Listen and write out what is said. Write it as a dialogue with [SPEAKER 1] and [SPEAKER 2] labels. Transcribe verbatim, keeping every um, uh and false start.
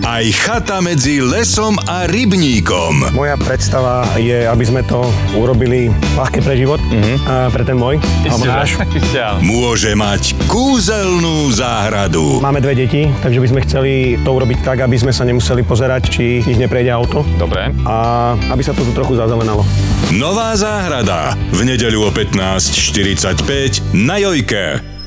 [SPEAKER 1] aj chata medzi lesom a rybníkom.
[SPEAKER 2] Moja predstava je, aby sme to urobili ľahké pre život, mm-hmm. a pre ten môj, alebo náš.
[SPEAKER 1] Môže mať kúzelnú záhradu.
[SPEAKER 2] Máme dve deti, takže by sme chceli to urobiť tak, aby sme sa nemuseli pozerať, či ich neprejde auto.
[SPEAKER 3] Dobre.
[SPEAKER 2] A aby sa to tu trochu zazelenalo.
[SPEAKER 1] Nová záhrada v nedeľu o pätnásť štyridsaťpäť na Jojke.